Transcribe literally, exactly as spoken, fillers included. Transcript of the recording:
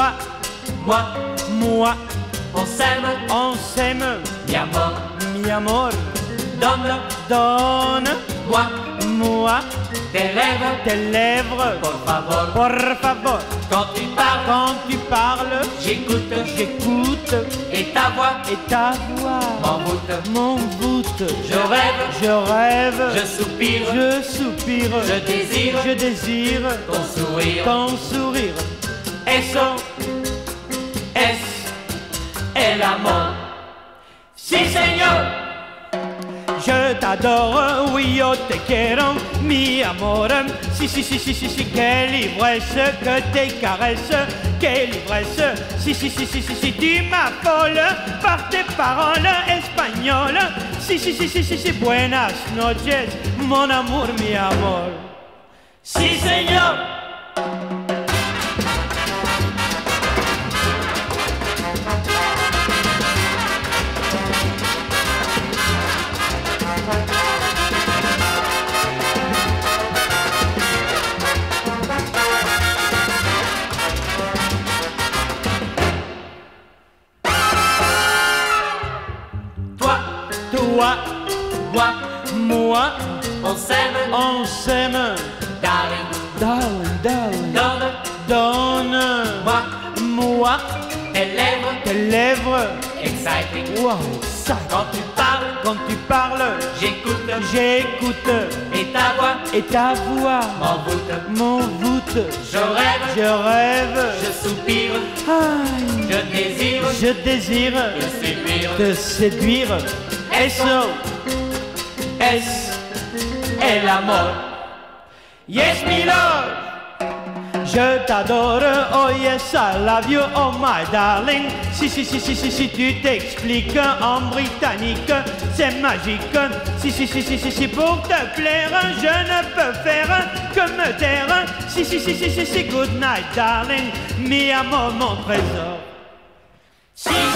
toi, moi, moi, on s'aime, on s'aime, mi amor, mi amor, donne, donne, moi, moi, tes lèvres, tes lèvres, por favor, por favor. quand tu parles, Quand tu parles, j'écoute, j'écoute, et ta voix, et ta voix m'envoûte, m'envoûte. je rêve, Je rêve, je soupire, je soupire, je désire, je désire ton sourire, ton sourire. Eso es el amor. Si, Señor, Je t'adore, oui, yo te quiero, mi amor. Si, si, si, si, si, si, quelle ivresse que tes caresses, quelle ivresse. Si, si, si, si, si, si, tu m'affoles par tes paroles espagnoles. Si, si, si, si, si, si, buenas noches, mon amour, mi amor. si, Señor. Toi, Toi, moi, moi, on s'aime, on s'aime. darling, Darling, darling, donne, donne, moi, moi, tes lèvres, tes lèvres. exciting. Wow, ça. Quand tu parles, Quand tu parles, j'écoute, j'écoute, et ta voix et ta voix m'envoûte, m'envoûte. je rêve, Je rêve, je soupire, aïe, je désire, je désire je séduire. te séduire. Eso Es el amor. Yes, Milord. Je t'adore, oh yes, I love you, oh my darling. Si, si, si, si, si, si, tu t'expliques en britannique, c'est magique. Si, si, si, si, si, si, pour te plaire, je ne peux faire que me taire. Si, si, si, si, si, si, good night, darling, mi amour, mon trésor. Si